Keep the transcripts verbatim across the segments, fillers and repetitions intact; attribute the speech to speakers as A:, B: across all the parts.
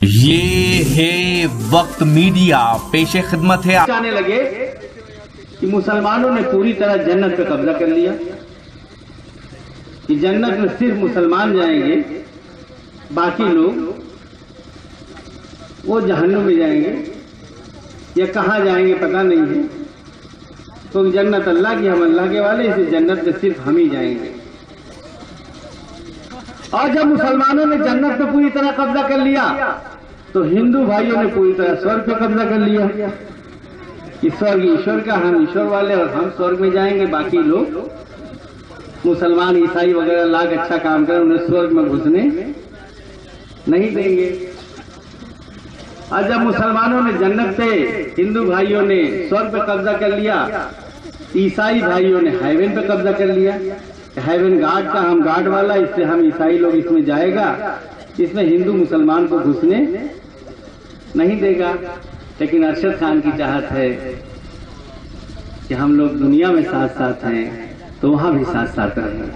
A: ये है वक्त मीडिया, पेशे खिदमत है।
B: आने लगे कि मुसलमानों ने पूरी तरह जन्नत पे कब्जा कर लिया, कि जन्नत में सिर्फ मुसलमान जाएंगे, बाकी लोग वो जहन्नुम में जाएंगे या कहाँ जाएंगे पता नहीं है। तो जन्नत अल्लाह की, हम अल्लाह के वाले, इस जन्नत में सिर्फ हम ही जाएंगे। और जब मुसलमानों ने जन्नत पे पूरी तरह कब्जा कर लिया तो हिंदू भाइयों ने पूरी तरह स्वर्ग पे कब्जा कर लिया कि स्वर्ग ईश्वर का, हम ईश्वर वाले और हम स्वर्ग में जाएंगे, बाकी लोग मुसलमान ईसाई वगैरह लाख अच्छा काम करें उन्हें स्वर्ग में घुसने नहीं देंगे। और जब मुसलमानों ने जन्नत पे, हिंदू भाइयों ने स्वर्ग पे कब्जा कर लिया, ईसाई भाइयों ने हेवन पे कब्जा कर लिया। हेवन गार्ड का, हम गार्ड वाला, इससे हम ईसाई लोग इसमें जाएगा, इसमें हिंदू मुसलमान को घुसने नहीं देगा। लेकिन अरशद खान की चाहत है कि हम लोग दुनिया में साथ साथ हैं तो वहां भी साथ साथ रहें,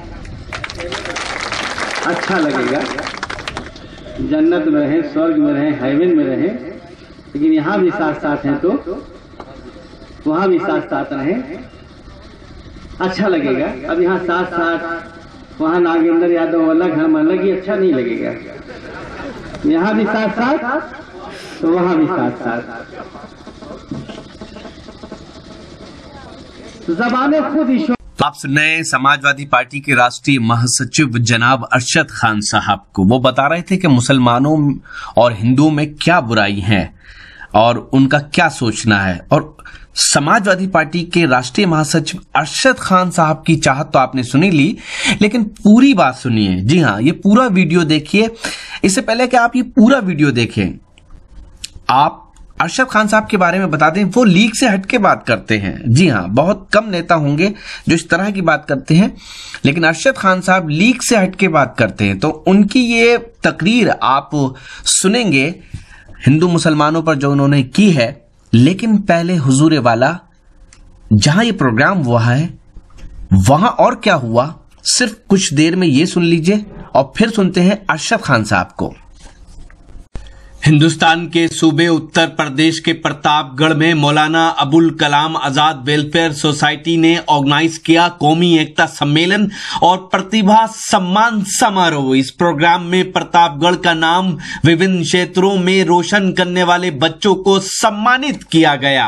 B: अच्छा लगेगा। जन्नत में रहें, स्वर्ग में रहें, हेवन में रहें, लेकिन यहां भी साथ साथ हैं तो वहां भी साथ साथ रहें, अच्छा लगेगा। अब यहाँ साथ साथ, वहाँ नागेंद्र यादव अलग, हम अलग, ही अच्छा नहीं लगेगा। यहाँ भी साथ साथ तो वहाँ भी साथ साथ। ज़बाने खुद ईश्वर।
A: आप सुन रहे हैं समाजवादी पार्टी के राष्ट्रीय महासचिव जनाब अरशद खान साहब को। वो बता रहे थे कि मुसलमानों और हिंदुओं में क्या बुराई है और उनका क्या सोचना है। और समाजवादी पार्टी के राष्ट्रीय महासचिव अरशद खान साहब की चाहत तो आपने सुनी ली, लेकिन पूरी बात सुनिए। जी हाँ, ये पूरा वीडियो देखिए। इससे पहले कि आप ये पूरा वीडियो देखें, आप अरशद खान साहब के बारे में बता दें, वो लीग से हटके बात करते हैं। जी हाँ, बहुत कम नेता होंगे जो इस तरह की बात करते हैं, लेकिन अरशद खान साहब लीग से हटके बात करते हैं। तो उनकी ये तकरीर आप सुनेंगे हिंदू मुसलमानों पर जो उन्होंने की है। लेकिन पहले हुजूर वाला, जहां ये प्रोग्राम हुआ है वहां और क्या हुआ, सिर्फ कुछ देर में ये सुन लीजिए और फिर सुनते हैं अरशद खान साहब को। हिंदुस्तान के सूबे उत्तर प्रदेश के प्रतापगढ़ में मौलाना अबुल कलाम आजाद वेलफेयर सोसाइटी ने ऑर्गेनाइज किया कौमी एकता सम्मेलन और प्रतिभा सम्मान समारोह। इस प्रोग्राम में प्रतापगढ़ का नाम विभिन्न क्षेत्रों में रोशन करने वाले बच्चों को सम्मानित किया गया।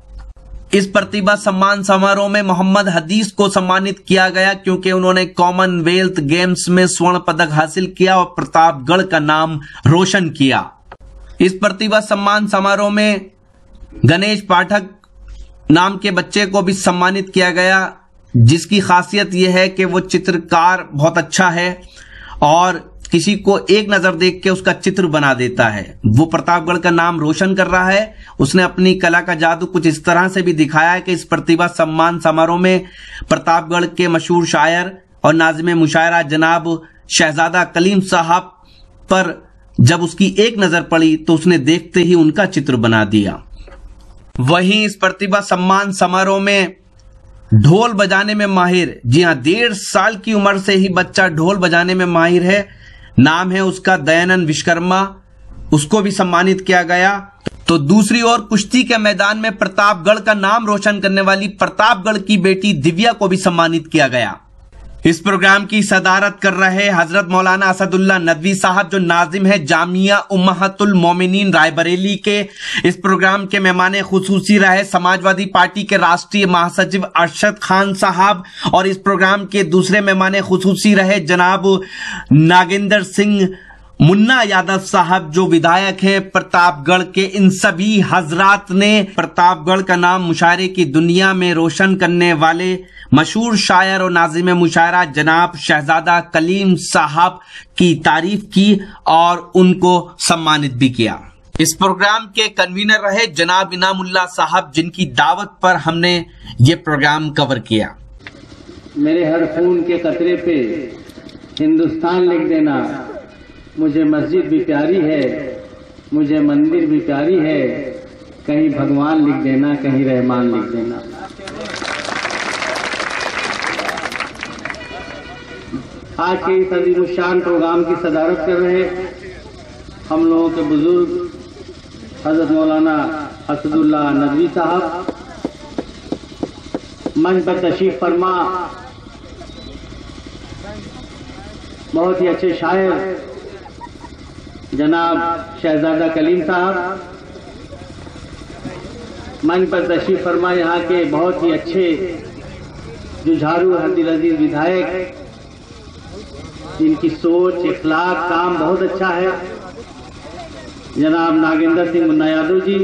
A: इस प्रतिभा सम्मान समारोह में मोहम्मद हदीस को सम्मानित किया गया क्योंकि उन्होंने कॉमनवेल्थ गेम्स में स्वर्ण पदक हासिल किया और प्रतापगढ़ का नाम रोशन किया। इस प्रतिभा सम्मान समारोह में गणेश पाठक नाम के बच्चे को भी सम्मानित किया गया, जिसकी खासियत यह है कि वो चित्रकार बहुत अच्छा है और किसी को एक नजर देख के उसका चित्र बना देता है। वो प्रतापगढ़ का नाम रोशन कर रहा है। उसने अपनी कला का जादू कुछ इस तरह से भी दिखाया है कि इस प्रतिभा सम्मान समारोह में प्रतापगढ़ के मशहूर शायर और नाज़िम मुशायरा जनाब शहजादा कलीम साहब पर जब उसकी एक नजर पड़ी तो उसने देखते ही उनका चित्र बना दिया। वहीं इस प्रतिभा सम्मान समारोह में ढोल बजाने में माहिर, जी हां, डेढ़ साल की उम्र से ही बच्चा ढोल बजाने में माहिर है। नाम है उसका दयानंद विश्वकर्मा, उसको भी सम्मानित किया गया। तो दूसरी ओर कुश्ती के मैदान में प्रतापगढ़ का नाम रोशन करने वाली प्रतापगढ़ की बेटी दिव्या को भी सम्मानित किया गया। इस प्रोग्राम की सदारत कर रहे हजरत मौलाना असदुल्ला नदवी साहब, जो नाजिम है जामिया उम्महतुल मोमिनीन रायबरेली के। इस प्रोग्राम के मेहमान खुसूसी रहे समाजवादी पार्टी के राष्ट्रीय महासचिव अरशद खान साहब और इस प्रोग्राम के दूसरे मेहमान खुसूसी रहे जनाब नागेंद्र सिंह मुन्ना यादव साहब, जो विधायक हैं प्रतापगढ़ के। इन सभी हजरात ने प्रतापगढ़ का नाम मुशायरे की दुनिया में रोशन करने वाले मशहूर शायर और नाज़िम मुशायरा जनाब शहजादा कलीम साहब की तारीफ की और उनको सम्मानित भी किया। इस प्रोग्राम के कन्वीनर रहे जनाब इनामुल्लाह साहब, जिनकी दावत पर हमने ये प्रोग्राम कवर किया।
B: मेरे हर खून के कतरे पे हिंदुस्तान लिख देना, मुझे मस्जिद भी प्यारी है, मुझे मंदिर भी प्यारी है, कहीं भगवान लिख देना, कहीं रहमान लिख देना। आज के इस अजीमुशान प्रोग्राम की सदारत कर रहे हम लोगों के बुजुर्ग हजरत मौलाना असदुल्लाह नदवी साहब, मंच पर तशरीफ फरमा बहुत ही अच्छे शायर जनाब शहजादा कलीम साहब, मंच पर तशरीफ फरमा यहाँ के बहुत ही अच्छे जुझारू हरदिल अजीज विधायक, जिनकी सोच इखलाक काम बहुत अच्छा है, जनाब नागेंद्र सिंह मुन्ना यादव जी।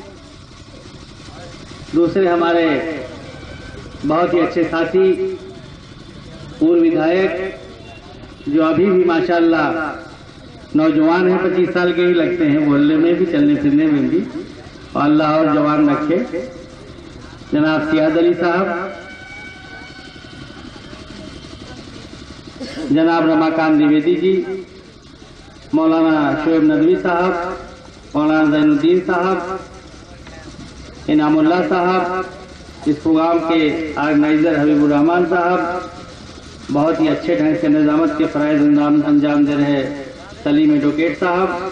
B: दूसरे हमारे बहुत ही अच्छे साथी पूर्व विधायक जो अभी भी माशाल्लाह नौजवान हैं, पच्चीस साल के ही लगते हैं बोलने में भी, चलने फिरने में भी, और अल्लाह और जवान रखे, जनाब सियाद अली साहब, जनाब रमाकांत द्विवेदी जी, मौलाना शोएब नदवी साहब, मौलाना जैनुद्दीन साहब, इनामुल्लाह साहब, इस प्रोग्राम के ऑर्गेनाइजर हबीबुर रहमान साहब, बहुत ही अच्छे ढंग से निजामत के फराइज अंजाम दे रहे सलीम एडवोकेट साहब,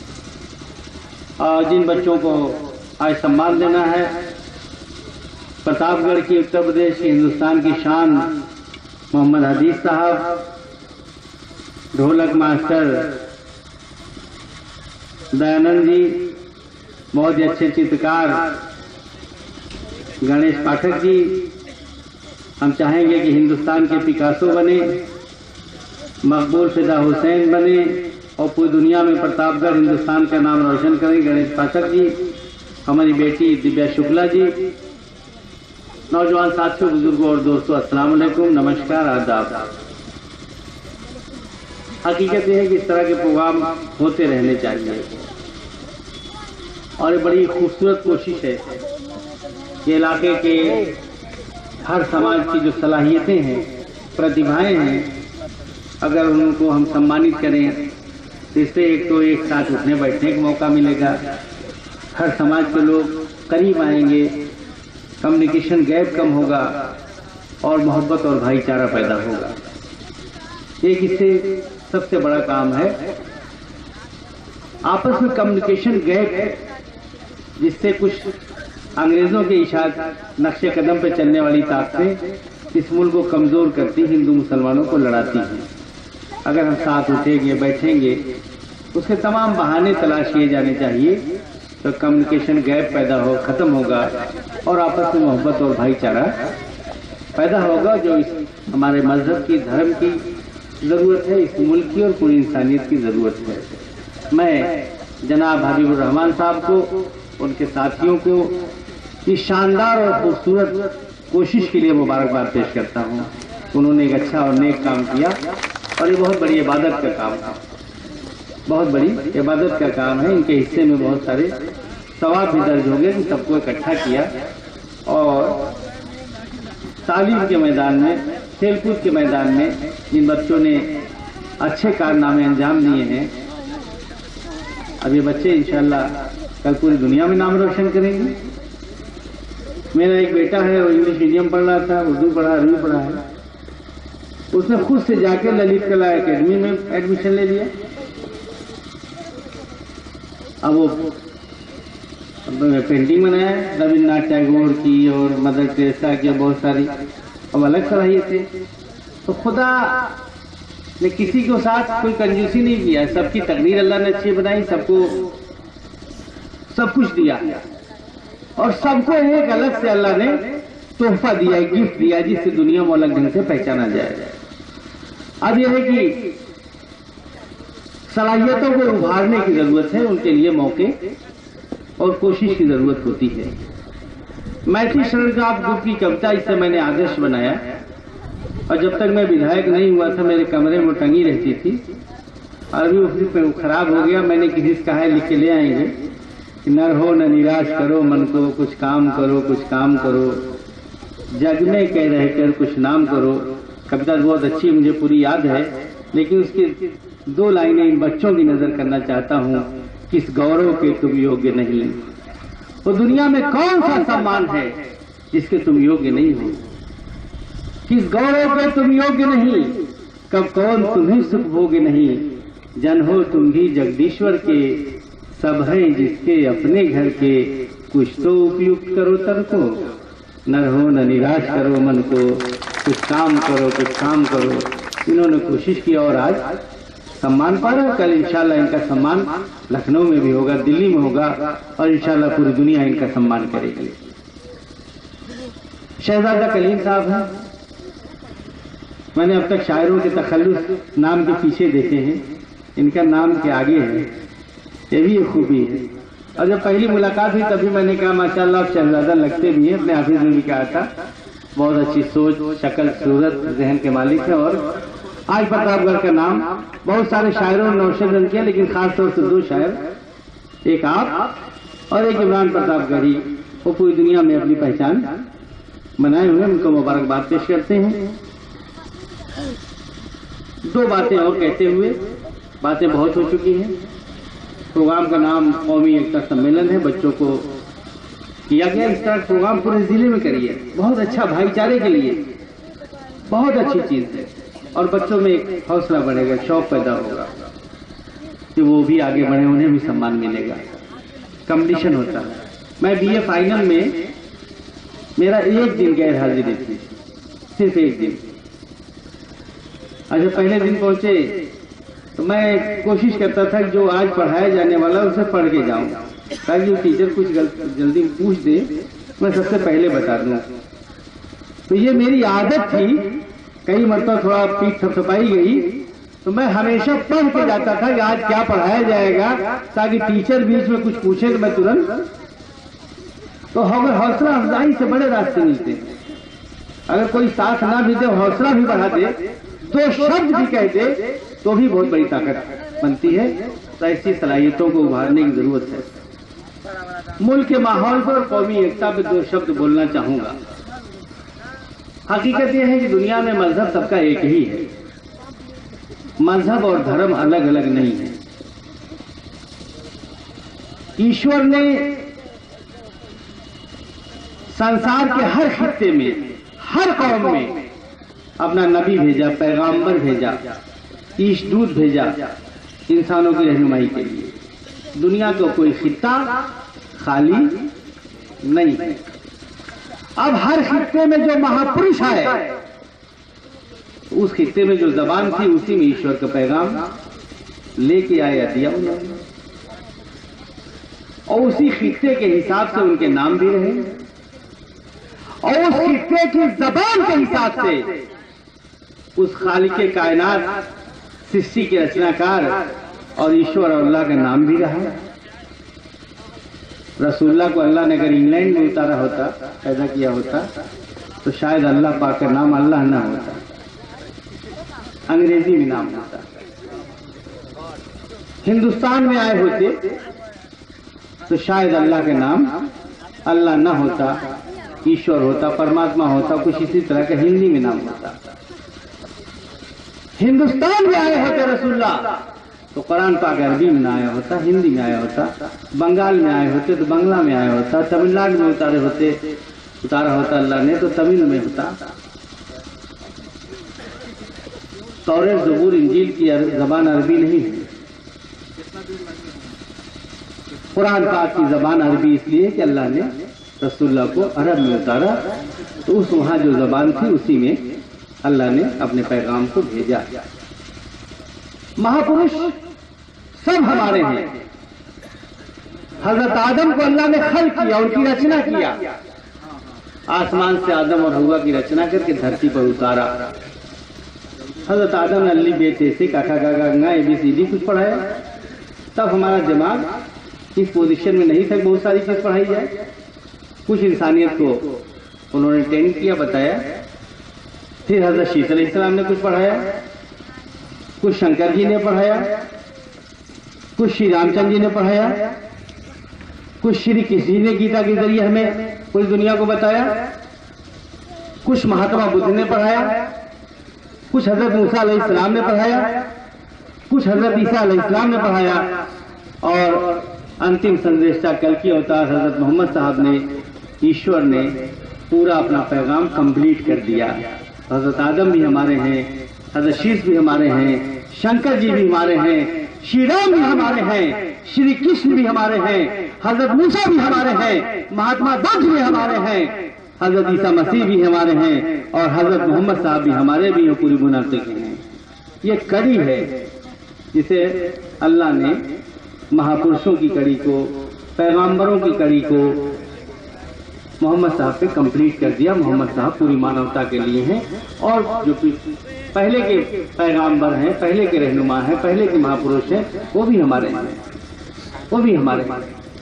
B: और जिन बच्चों को आज सम्मान देना है, प्रतापगढ़ की उत्तर प्रदेश की हिंदुस्तान की शान मोहम्मद हदीस साहब, ढोलक मास्टर दयानंद जी, बहुत ही अच्छे चित्रकार गणेश पाठक जी। हम चाहेंगे कि हिंदुस्तान के पिकासो बने, मकबूल फिदा हुसैन बने और पूरी दुनिया में प्रतापगढ़ हिंदुस्तान का नाम रोशन करें। गणेश पाठक जी, हमारी बेटी दिव्या शुक्ला जी, नौजवान साथियों, बुजुर्गों और दोस्तों, अस्सलाम वालेकुम, नमस्कार, आदाब। हकीकत यह है कि इस तरह के प्रोग्राम होते रहने चाहिए और ये बड़ी खूबसूरत कोशिश है कि इलाके के हर समाज की जो सलाहियतें हैं, प्रतिभाएं हैं, अगर उनको हम सम्मानित करें तो इससे एक तो एक साथ उठने बैठने का मौका मिलेगा, हर समाज के लोग करीब आएंगे, कम्युनिकेशन गैप कम होगा और मोहब्बत और भाईचारा पैदा होगा। एक इससे सबसे बड़ा काम है आपस में कम्युनिकेशन गैप है, जिससे कुछ अंग्रेजों के इशारे नक्शे कदम पर चलने वाली ताकतें इस मुल्क को कमजोर करती, हिंदू मुसलमानों को लड़ाती हैं। अगर हम साथ उठेंगे, बैठेंगे, उसके तमाम बहाने तलाश किए जाने चाहिए, तो कम्युनिकेशन गैप पैदा हो खत्म होगा और आपस में मोहब्बत और भाईचारा पैदा होगा, जो इस हमारे मजहब की, धर्म की जरूरत है, इस मुल्क की और पूरी इंसानियत की जरूरत है। मैं जनाब हबीबुर रहमान साहब को, उनके साथियों को इस शानदार और खूबसूरत कोशिश के लिए मुबारकबाद पेश करता हूँ। उन्होंने एक अच्छा और नेक काम किया और ये बहुत बड़ी इबादत का काम है, बहुत बड़ी इबादत का काम है। इनके हिस्से में बहुत सारे सवाब भी दर्ज हो गए कि सबको इकट्ठा किया और तालीम के मैदान में, खेलकूद के मैदान में जिन बच्चों ने अच्छे कारनामे अंजाम दिए हैं, अब ये बच्चे इंशाल्लाह कल पूरी दुनिया में नाम रोशन करेंगे। मेरा एक बेटा है, वो इंग्लिश मीडियम पढ़ रहा था, उर्दू पढ़ा, अरबी पढ़ा है, उसने खुद से जाके ललित कला एकेडमी में एडमिशन ले लिया। अब वो पेंटिंग बनाया रविन्द्रनाथ टैगोर की और मदर टेरेसा की, बहुत सारी अब अलग सलाहियतें। तो खुदा ने किसी के साथ कोई कंजूसी नहीं किया, सबकी तकदीर अल्लाह ने अच्छी बनाई, सबको सब कुछ दिया और सबको एक अलग से अल्लाह ने तोहफा दिया, गिफ्ट दिया, जिससे दुनिया में अलग ढंग से पहचाना जाए। अब यह है कि सलाहियतों को उभारने की जरूरत है, उनके लिए मौके और कोशिश की जरूरत होती है। मैथिली शरण गुप्त की कविता इससे मैंने आदर्श बनाया और जब तक मैं विधायक नहीं हुआ था मेरे कमरे में टंगी रहती थी। अभी उसमें खराब हो गया, मैंने किसी से कहा है लिख के ले आएंगे कि न हो न निराश करो मन को, कुछ काम करो, कुछ काम करो, जग में कह रहे कर कुछ नाम करो। कविता बहुत अच्छी, मुझे पूरी याद है, लेकिन उसकी दो लाइनें इन बच्चों की नजर करना चाहता हूँ। किस गौरव के तुम योग्य नहीं, तो दुनिया में कौन सा सम्मान है जिसके तुम योग्य नहीं हो। किस गौरव के तुम योग्य नहीं, कब कौन तुम्हें सुख भोग्य नहीं, जन हो तुम भी जगदीश्वर के, सब है जिसके अपने घर के, कुछ तो उपयुक्त करो तन को, न रहो न निराश करो मन को, कुछ काम करो कुछ काम करो। इन्होंने कोशिश की और आज सम्मान पा रहा है। कल इंशाल्लाह इनका सम्मान लखनऊ में भी होगा, दिल्ली में होगा और इंशाल्लाह पूरी दुनिया इनका सम्मान करेगी। शहजादा कलीम साहब हैं। मैंने अब तक शायरों के तखल्लुस नाम के पीछे देखे हैं, इनका नाम के आगे है, ये भी एक खूबी है। और जब पहली मुलाकात हुई तभी मैंने कहा माशाल्लाह आप शहजादा लगते भी हैं। अपने हाफिज ने भी कहा था बहुत अच्छी सोच, शक्ल, सूरत, जहन के मालिक है। और आज प्रतापगढ़ का नाम बहुत सारे शायरों ने नौशद किया, लेकिन खासतौर से दो शायर, एक आप और एक इमरान प्रतापगढ़ी, वो पूरी दुनिया में अपनी पहचान बनाए हुए, उनको मुबारकबाद पेश करते हैं। दो बातें और कहते हुए, बातें बहुत हो चुकी हैं। प्रोग्राम का नाम कौमी एकता सम्मेलन है, बच्चों को किया गया। इस तरह प्रोग्राम पूरे जिले में करिए, बहुत अच्छा, भाईचारे के लिए बहुत अच्छी चीज है। और बच्चों में एक हौसला बढ़ेगा, शौक पैदा होगा कि वो भी आगे बढ़े, उन्हें भी सम्मान मिलेगा। कंपटीशन होता है। मैं बीए फाइनल में मेरा एक दिन गैर हाजिरी थी, सिर्फ एक दिन। अच्छा, पहले दिन पहुंचे तो मैं कोशिश करता था कि जो आज पढ़ाया जाने वाला उसे पढ़ के जाऊं, ताकि वो टीचर कुछ जल्दी पूछ दे मैं सबसे पहले बता दूं। तो ये मेरी आदत थी। कई मरतबा थोड़ा पीठ थपथपाई गई तो मैं हमेशा पढ़ के जाता था कि आज क्या पढ़ाया जाएगा, ताकि टीचर बीच में कुछ पूछे तो मैं तुरंत, तो हमें हौसला अफजाई से बड़े रास्ते मिलते हैं। अगर कोई साथ ना भी दे, हौसला भी बढ़ा दे, दो शब्द भी कह दे, तो भी बहुत बड़ी ताकत बनती है। तो ऐसी सलाहियतों को उभारने की जरूरत है। मुल्क के माहौल पर कौमी एकता पे दो शब्द बोलना चाहूंगा। हकीकत यह है कि दुनिया में मजहब सबका एक ही है, मजहब और धर्म अलग अलग नहीं है। ईश्वर ने संसार के हर खित्ते में, हर कौम में अपना नबी भेजा, पैगाम्बर भेजा, ईशदूत भेजा इंसानों की रहनुमाई के लिए। दुनिया का कोई खित्ता खाली नहीं है। अब हर खित्ते में जो महापुरुष आए, उस खित्ते में जो जबान थी उसी में ईश्वर का पैगाम लेके आया, दिया उन्होंने। और उसी खित्ते के हिसाब से उनके नाम भी रहे, और उस खित्ते की जबान के हिसाब से उस खालिक कायनात, सृष्टि के रचनाकार और ईश्वर और अल्लाह का नाम भी रहा। रसूलुल्लाह को अल्लाह ने अगर इंग्लैंड में उतारा होता, पैदा किया होता, तो शायद अल्लाह पाक का नाम अल्लाह ना होता, अंग्रेजी में नाम होता। हिंदुस्तान में आए होते तो शायद अल्लाह का नाम अल्लाह ना होता, ईश्वर होता, परमात्मा होता, कुछ इसी तरह का हिंदी में नाम होता। हिंदुस्तान में आए होते रसूलुल्लाह तो कुरान पाक अरबी में आया होता, हिंदी में आया होता। बंगाल में आए होते तो बंगला में आया होता। तमिलनाडु में उतारे होते उतारा होता अल्लाह ने तो तमिल में होता। तौरेत, ज़बूर, इंजील की जबान अरबी नहीं है। कुरान पाक की जबान अरबी इसलिए कि अल्लाह ने रसूलुल्लाह को अरब में उतारा, तो उस वहां जो जबान थी उसी में अल्लाह ने अपने पैगाम को भेजा। महापुरुष सब हमारे हैं। हजरत आदम को अल्लाह ने खल्क किया, उनकी रचना किया। आसमान से आदम और हव्वा की रचना करके धरती पर उतारा। हजरत आदम ने अल्ली बेटे से काका काका गंगा एबीसीडी कुछ पढ़ाया। तब हमारा दिमाग इस पोजीशन में नहीं था, बहुत सारी चीज पढ़ाई जाए। कुछ इंसानियत को उन्होंने ट्रेन किया, बताया। फिर हजरत शीश अलैहिस्सलाम ने कुछ पढ़ाया, कुछ शंकर जी ने पढ़ाया, कुछ श्री रामचंद्र जी ने पढ़ाया, कुछ श्री कृष्ण जी ने गीता के जरिए हमें पूरी दुनिया को बताया, कुछ महात्मा बुद्ध ने पढ़ाया, कुछ हजरत मूसा अलैहिस्सलाम ने पढ़ाया, कुछ हजरत ईसा अलैहिस्सलाम ने पढ़ाया, और अंतिम संदेशा कल की अवतार हजरत मोहम्मद साहब ने, ईश्वर ने पूरा अपना पैगाम कंप्लीट कर दिया। हजरत आदम भी हमारे हैं, हजरत शीश भी हमारे हैं, शंकर जी भी हमारे हैं, श्री राम भी हमारे हैं, श्री कृष्ण भी हमारे हैं, हजरत मूसा भी हमारे हैं, महात्मा बुद्ध भी हमारे हैं, हजरत ईसा मसीह भी हमारे हैं और हजरत मोहम्मद साहब भी हमारे भी हैं, पूरी मुनाफिक हैं। ये कड़ी है जिसे अल्लाह ने महापुरुषों की कड़ी को, पैगंबरों की कड़ी को मोहम्मद साहब पे कंप्लीट कर दिया। मोहम्मद साहब पूरी मानवता के लिए हैं और जो पहले के पैगंबर हैं, पहले के रहनुमा हैं, पहले के महापुरुष हैं, वो भी हमारे हैं, वो भी हमारे हैं।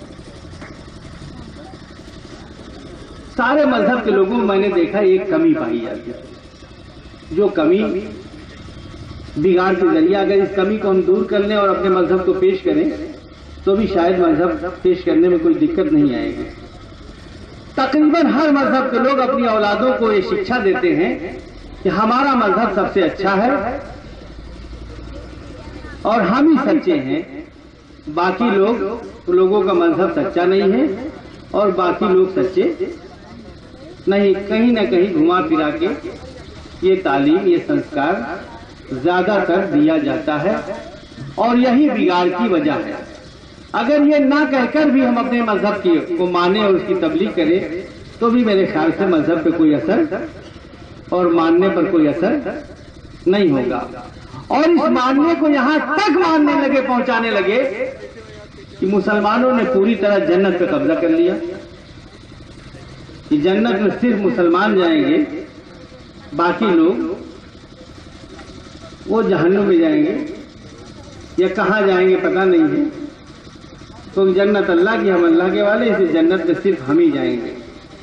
B: सारे मजहब के लोगों में मैंने देखा एक कमी पाई जाती है, जो कमी बिगाड़ के जरिए अगर इस कमी को हम दूर कर लें और अपने मजहब को पेश करें तो भी शायद मजहब पेश करने में कोई दिक्कत नहीं आएगी। तकरीबन हर मजहब के लोग अपनी औलादों को ये शिक्षा देते हैं कि हमारा मजहब सबसे अच्छा है और हम ही सच्चे हैं, बाकी लोग लोगों का मजहब सच्चा नहीं है और बाकी लोग सच्चे नहीं। कहीं ना कहीं घुमा फिरा के ये तालीम, ये संस्कार ज्यादातर दिया जाता है और यही बिगाड़ की वजह है। अगर ये ना कहकर भी हम अपने मजहब की को माने और उसकी तबलीग करें तो भी मेरे ख्याल से मजहब पे कोई असर और मानने पर कोई असर नहीं होगा। और इस मानने को यहां तक मानने लगे, पहुंचाने लगे कि मुसलमानों ने पूरी तरह जन्नत पे कब्जा कर लिया कि जन्नत में सिर्फ मुसलमान जाएंगे, बाकी लोग वो जहन्नुम में जाएंगे या कहां जाएंगे पता नहीं है। तो जन्नत अल्लाह की, हम अल्लाह के वाले, इस जन्नत में सिर्फ हम ही जाएंगे।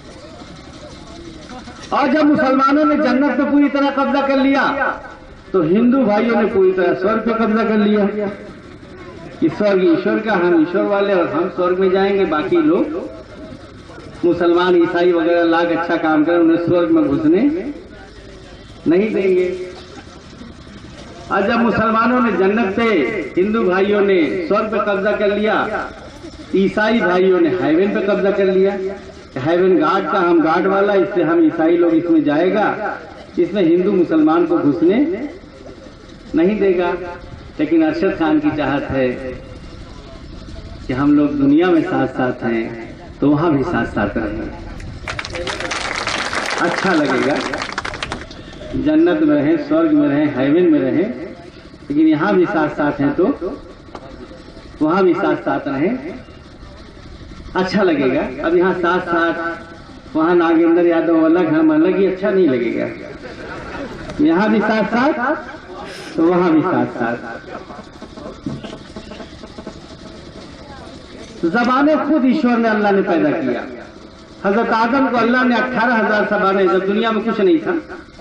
B: और जब मुसलमानों ने जन्नत पे पूरी तरह कब्जा कर लिया तो हिंदू भाइयों ने पूरी तरह स्वर्ग पे कब्जा कर लिया कि स्वर्ग ईश्वर का, हम ईश्वर वाले और हम स्वर्ग में जाएंगे, बाकी लोग मुसलमान ईसाई वगैरह लाख अच्छा काम करें उन्हें स्वर्ग में घुसने नहीं देंगे। और जब मुसलमानों ने जन्नत पे, हिंदू भाइयों ने स्वर्ग पे कब्जा कर लिया, ईसाई भाइयों ने हेवन पे कब्जा कर लिया। हेवन गार्ड का, हम गार्ड वाला, इससे हम ईसाई लोग इसमें जाएगा, इसमें हिंदू मुसलमान को घुसने नहीं देगा। लेकिन अरशद खान की चाहत है कि हम लोग दुनिया में साथ साथ हैं तो वहां भी साथ साथ रहें, अच्छा लगेगा। जन्नत में रहें, स्वर्ग में रहें, हेवन में रहें, लेकिन यहां भी साथ साथ हैं तो वहां भी साथ साथ रहें, अच्छा लगेगा। अब यहाँ साथ साथ, वहां नागेंद्र यादव अलग, हम अलग, ही अच्छा नहीं लगेगा। यहाँ भी साथ साथ तो वहां भी साथ साथ। ज़बानें खुद ईश्वर ने, अल्लाह ने पैदा किया। हजरत आदम को अल्लाह ने अठारह हजार ज़बानें, जब दुनिया में कुछ नहीं था,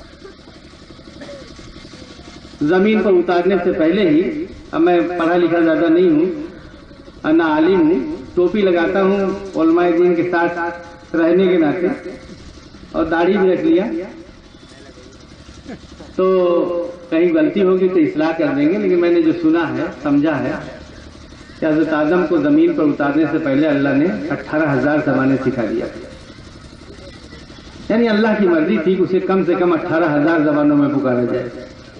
B: जमीन पर उतारने से पहले ही, अब मैं पढ़ा लिखा ज्यादा नहीं हूँ, ना आलिम हूँ, टोपी लगाता हूँ उलमाए दीन के साथ रहने के नाते और दाढ़ी भी रख लिया, तो कहीं गलती होगी तो इस्लाह कर देंगे। लेकिन मैंने जो सुना है, समझा है कि हज़रत आदम को जमीन पर उतारने से पहले अल्लाह ने अठारह हजार ज़बानें सिखा दिया, यानी अल्लाह की मर्जी थी कि उसे कम से कम अठारह हजार ज़बानों में पुकारा जाए।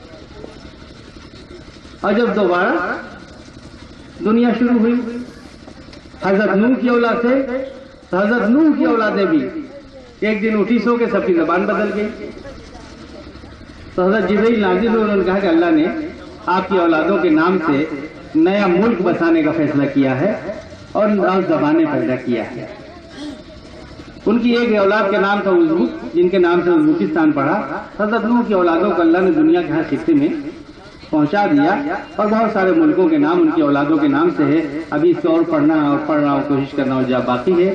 B: और जब दोबारा दुनिया शुरू हुई हजरत नूह की औलाद से, तो हजरत नूह की औलादें भी एक दिन उठी सो के सबकी जबान बदल गई। तो हजरत जिब्रील नाजिल हुए, उन्होंने कहा कि अल्लाह ने आपकी औलादों के नाम से नया मुल्क बसाने का फैसला किया है और नई जबानें पैदा किया है। उनकी एक औलाद का नाम था उज़्बुक, जिनके नाम से उज़्बेकिस्तान पड़ा। हजरत नूह की औलादों को अल्लाह ने दुनिया के हर खित्ते में पहुंचा दिया और बहुत सारे मुल्कों के नाम उनकी औलादों के नाम से है। अभी इसको और पढ़ना और पढ़ रहा हूं, कोशिश करना और जब बाकी है।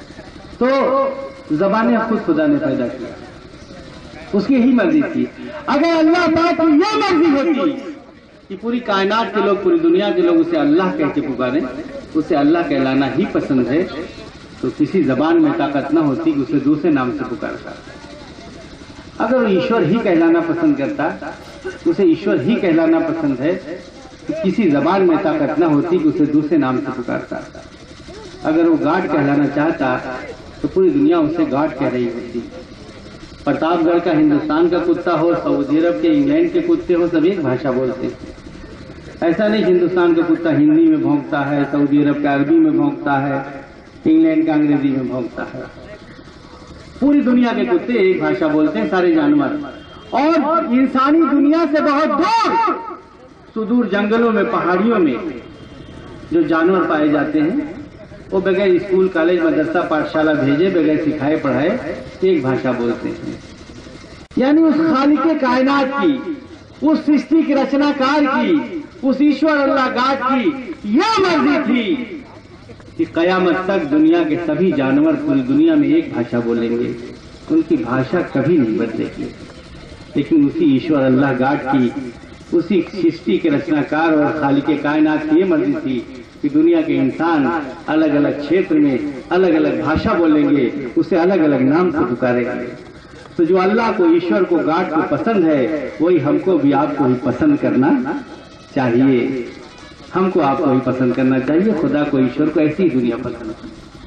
B: तो जबानें खुद खुदा ने पैदा किया, उसकी ही मर्जी थी। अगर अल्लाह पाक की यह मर्जी होती कि पूरी कायनात के लोग, पूरी दुनिया के लोग उसे अल्लाह कह के पुकारें, उसे अल्लाह कहलाना ही पसंद है, तो किसी जबान में ताकत न होती कि उसे दूसरे नाम से पुकारता। अगर वो ईश्वर ही कहलाना पसंद करता, उसे ईश्वर ही कहलाना पसंद है, तो किसी जबान में ताकत न होती कि उसे दूसरे नाम से पुकारता। अगर वो गार्ड कहलाना चाहता तो पूरी दुनिया उसे गार्ड कह रही होती। प्रतापगढ़ का हिंदुस्तान का कुत्ता हो, सऊदी अरब के, इंग्लैंड के कुत्ते हो, सब एक भाषा बोलते हैं। ऐसा नहीं हिंदुस्तान का कुत्ता हिंदी में भौंकता है, सऊदी अरब का अरबी में भौंकता है, इंग्लैंड का अंग्रेजी में भौंकता है। पूरी दुनिया के कुत्ते एक भाषा बोलते हैं, सारे जानवर। और इंसानी दुनिया से बहुत दूर सुदूर जंगलों में, पहाड़ियों में जो जानवर पाए जाते हैं, वो बगैर स्कूल, कॉलेज, मदरसा, पाठशाला भेजे, बगैर सिखाए पढ़ाए एक भाषा बोलते हैं। यानी उस खालिके कायनात की, उस सृष्टि के रचनाकार की, उस ईश्वर अल्लाह गाड की यह मर्जी थी कि कयामत तक दुनिया के सभी जानवर पूरी दुनिया में एक भाषा बोलेंगे, उनकी भाषा कभी नहीं बदलेगी। लेकिन उसी ईश्वर अल्लाह गाड की, उसी सृष्टि के रचनाकार और खालिके कायनात की ये मर्जी थी कि दुनिया के इंसान अलग अलग क्षेत्र में अलग अलग भाषा बोलेंगे, उसे अलग अलग नाम से पुकारेंगे। तो जो अल्लाह को, ईश्वर को, गाड को पसंद है, वही हमको भी आपको ही पसंद करना चाहिए। हमको आपको ही पसंद करना चाहिए, खुदा को, ईश्वर को ऐसी ही दुनिया पसंद।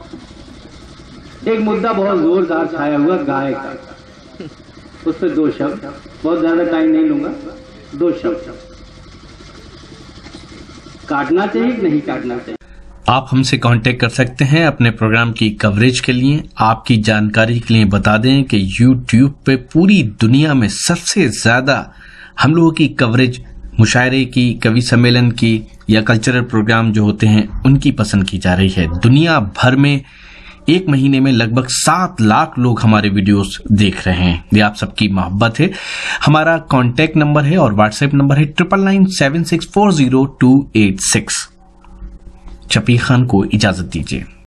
B: एक मुद्दा बहुत जोरदार छाया हुआ गाय का, उस पर दो शब्द, बहुत ज्यादा टाइम नहीं लूंगा, दो शब्द। काटना चाहिए कि नहीं काटना चाहिए?
A: आप हमसे कांटेक्ट कर सकते हैं अपने प्रोग्राम की कवरेज के लिए। आपकी जानकारी के लिए बता दें कि यूट्यूब पे पूरी दुनिया में सबसे ज्यादा हम लोगों की कवरेज मुशायरे की, कवि सम्मेलन की या कल्चरल प्रोग्राम जो होते हैं उनकी पसंद की जा रही है। दुनिया भर में एक महीने में लगभग सात लाख लोग हमारे वीडियोस देख रहे हैं। ये आप सबकी मोहब्बत है। हमारा कांटेक्ट नंबर है और व्हाट्सएप नंबर है triple nine seven six four zero two eight six. Shafiq Khan को इजाजत दीजिए।